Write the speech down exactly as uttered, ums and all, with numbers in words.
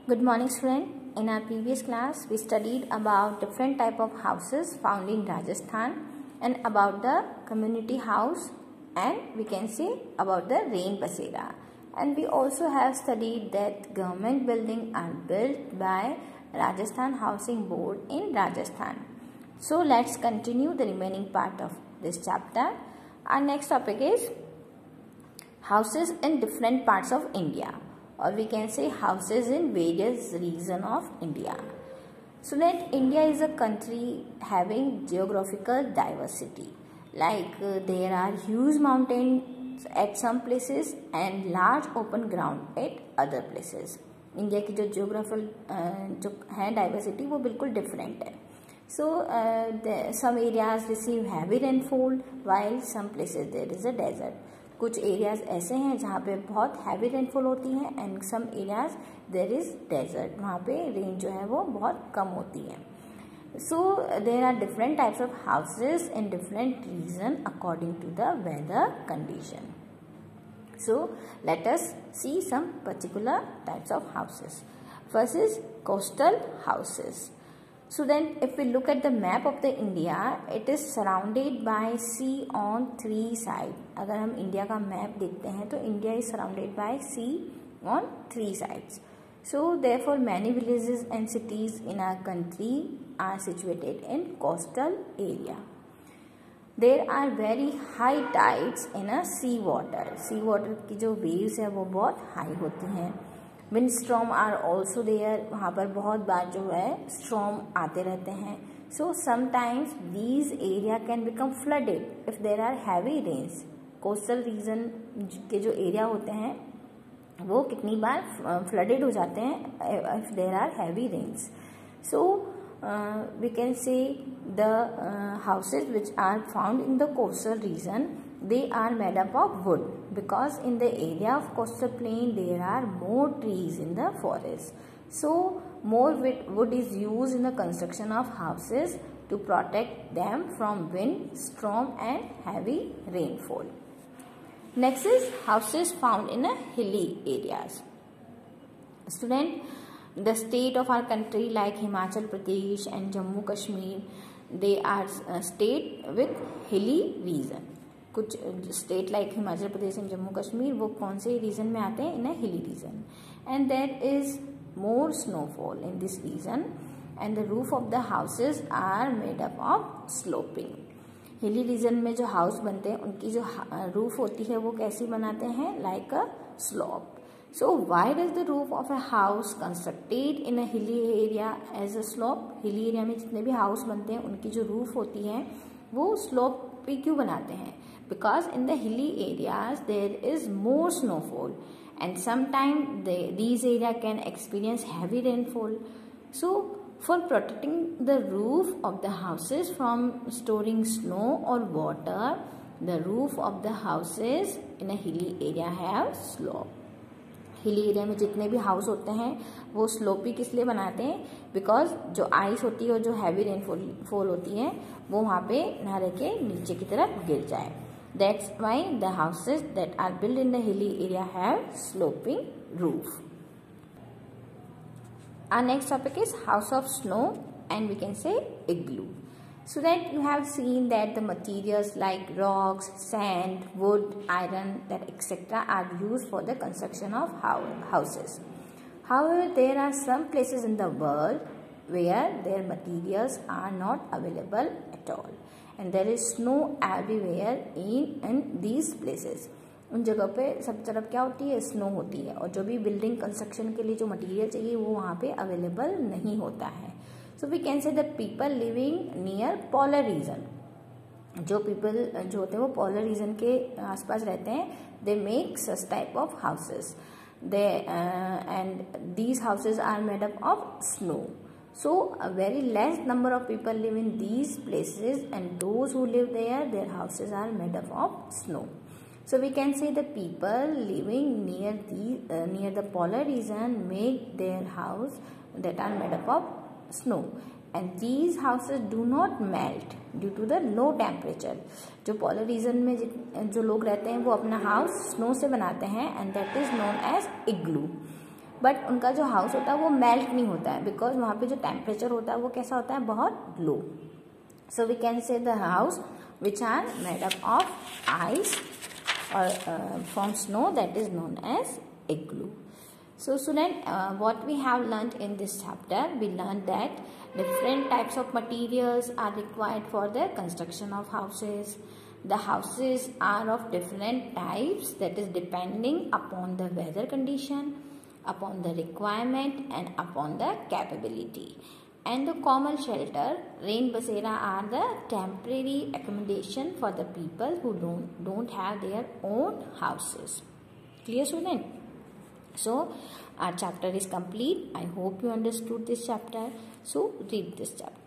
Good morning, student. In our previous class, we studied about different type of houses found in Rajasthan and about the community house, and we can say about the rain basera. And we also have studied that government buildings are built by Rajasthan Housing Board in Rajasthan. So let's continue the remaining part of this chapter. Our next topic is houses in different parts of India, or we can say houses in various regions of India. So that India is a country having geographical diversity. Like uh, there are huge mountains at some places and large open ground at other places. India की जो geographical uh, जो है diversity वो बिल्कुल different है. So uh, the, some areas receive heavy rainfall while some places there is a desert. कुछ areas ऐसे हैं जहाँ पे बहुत हैवी रेनफॉल होती है and some areas there is desert, वहाँ पे रेन जो है वो बहुत कम होती है. So there are different types of houses in different region according to the weather condition. So let us see some particular types of houses. First is coastal houses. So then if we look at the map of the India, it is surrounded by sea on three sides. अगर हम India का map देखते हैं तो India is surrounded by sea on three sides. So therefore many villages and cities in our country are situated in coastal area. There are very high tides in a sea water. Sea water की जो waves है वो बहुत high होती हैं. Wind storm are also there, वहाँ पर बहुत बार जो है स्ट्रॉम आते रहते हैं. So sometimes these area can become flooded if there are heavy rains. Coastal region के जो एरिया होते हैं वो कितनी बार फ्लडेड हो जाते हैं if there are heavy rains. So we can say the houses which are found in the coastal region, they are made up of wood because in the area of coastal plain there are more trees in the forest. So more wood is used in the construction of houses to protect them from wind, storm and heavy rainfall. Next is houses found in a hilly areas. Student, the state of our country like Himachal Pradesh and Jammu Kashmir, they are a state with hilly region. कुछ state like Himachal Pradesh and Jammu Kashmir वो कौन से reason में आते हैं? In a hilly region. And there is more snowfall in this region and the roof of the houses are made up of sloping. Hilly region में जो house बनते हैं उनकी जो रूफ होती है वो कैसी बनाते हैं? Like a slope. So why does the roof of a house constructed in a hilly area as a slope? Hilly area में जितने भी हाउस बनते हैं उनकी जो रूफ होती है वो स्लोप पे क्यों बनाते हैं? Because in the hilly areas there is more snowfall and sometimes they, these areas can experience heavy rainfall. So for protecting the roof of the houses from storing snow or water, the roof of the houses in a hilly area have slope. Hilly area में जितने भी house होते हैं वो sloppy किस लिए बनाते हैं? बिकॉज जो आइस होती है और जो हैवी रेनफॉल फॉल होती है वो वहाँ पे ना रह के नीचे की तरफ गिर जाए. That's why the houses that are built in the hilly area have sloping roof. Our next topic is house of snow, and we can say igloo. So that you have seen that the materials like rocks, sand, wood, iron, that et cetera are used for the construction of houses. However, there are some places in the world where their materials are not available at all. And there is snow everywhere in in these places. उन जगह पे सब तरफ क्या होती है? Snow होती है. और जो भी बिल्डिंग कंस्ट्रक्शन के लिए जो मटेरियल चाहिए वो वहाँ पे अवेलेबल नहीं होता है. So we can say the people living near polar region, जो पीपल जो होते हैं वो पोलर रीजन के आसपास रहते हैं, they make such type of houses. They and these houses are made up of snow. So a very less number of people live in these places, and those who live there, their houses are made up of snow. So we can say the people living near the uh, near the polar region make their house that are made up of snow, and these houses do not melt due to the low temperature. जो polar region में जो लोग रहते हैं वो अपना house snow से बनाते हैं, and that is known as igloo. But उनका जो हाउस होता है वो मेल्ट नहीं होता है, बिकॉज वहाँ पे जो टेम्परेचर होता है वो कैसा होता है, बहुत low. So we can say the house which are made up of ice or uh, from snow, that is known as igloo. So student, uh, what we have learnt in this chapter, we learned that different types of materials are required for the construction of houses. The houses are of different types, that is depending upon the weather condition, upon the requirement and upon the capability. And the common shelter, rain basera, are the temporary accommodation for the people who don't don't have their own houses. Clear, student? So our chapter is complete. I hope you understood this chapter. So read this chapter.